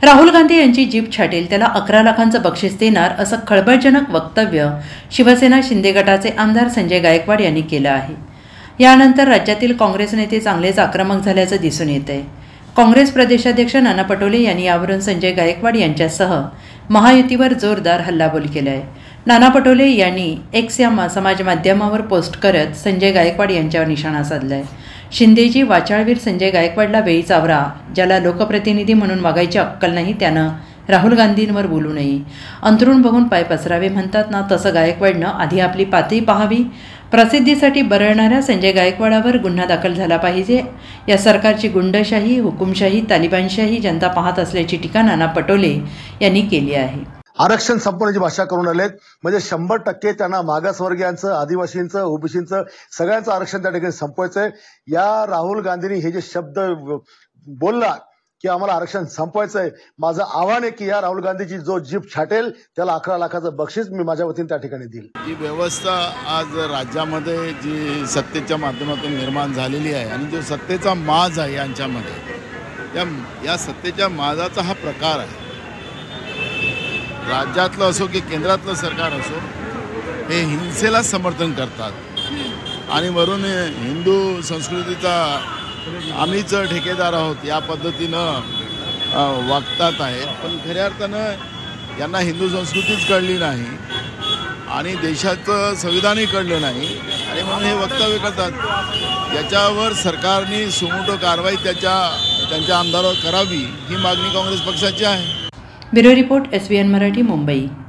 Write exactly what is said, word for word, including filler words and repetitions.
राहुल गांधी यांची जीप छाटेल त्याला अकरा लाखांचं बक्षीस देणार असं खळबळजनक वक्तव्य शिवसेना शिंदे गटाचे आमदार संजय गायकवाड यांनी केलं आहे। यानंतर राज्यातील काँग्रेस नेते चांगलेच आक्रमक झाल्याचं दिसून येत आहे। काँग्रेस प्रदेशाध्यक्ष नाना पटोले यांनी यावरून संजय गायकवाड यांच्यासह महायुतीवर जोरदार हल्लाबोल केला आहे। नाना पटोले यांनी एक्स या समाज माध्यमावर पोस्ट करत संजय गायकवाड यांच्यावर निशाणा साधला आहे। शिंदेजी वाचाळवीर संजय गायकवाडला वेळीच आवरा, ज्याला लोकप्रतिनिधी म्हणून वागायची अक्कल नाही त्यानं राहुल गांधींवर बोलू नये। अंतरुण बघून पाय पसरावे म्हणतात ना, तसं गायकवाडनं आधी आपली पातळी पाहावी। प्रसिद्धीसाठी बरळणाऱ्या संजय गायकवाडावर गुन्हा दाखल झाला पाहिजे। या सरकारची गुंडशाही, हुकुमशाही, तालिबानशाही जनता पाहत असल्याची टीका नाना पटोले यांनी केली आहे। आरक्षण संपवण्याची भाषा करून आलेत, म्हणजे शंभर टक्के त्यांना मागासवर्गीयांचं, आदिवासींचं, ओबीसींचं सगळ्यांचं आरक्षण त्या ठिकाणी संपवायचंय। या राहुल गांधींनी हे जे शब्द बोलला की आम्हाला आरक्षण संपवायचंय, माझं आव्हान आहे की या राहुल गांधीची जो जीप छाटेल त्याला अकरा लाखाचं बक्षीस मी माझ्या वतीने त्या ठिकाणी देईल। ही व्यवस्था आज राज्यामध्ये जी सत्तेच्या माध्यमातून निर्माण झालेली आहे आणि जो सत्तेचा माज आहे यांच्यामध्ये, या या सत्तेच्या माजाचा हा प्रकार आहे। राज्यातलं असो की केंद्रातलं सरकार असो, हे हिंसेला समर्थन करतात आणि वरून हिंदू संस्कृतीचा आम्हीच ठेकेदार आहोत या पद्धतीनं वागतात आहेत। पण खऱ्या अर्थानं यांना हिंदू संस्कृतीच कळली नाही आणि देशाचं संविधानही कळलं नाही आणि म्हणून हे वक्तव्य करतात। याच्यावर सरकारने सुमोटो कारवाई त्याच्या त्यांच्या आमदारावर करावी ही मागणी काँग्रेस पक्षाची आहे। Bureau report, S B N Marathi, Mumbai.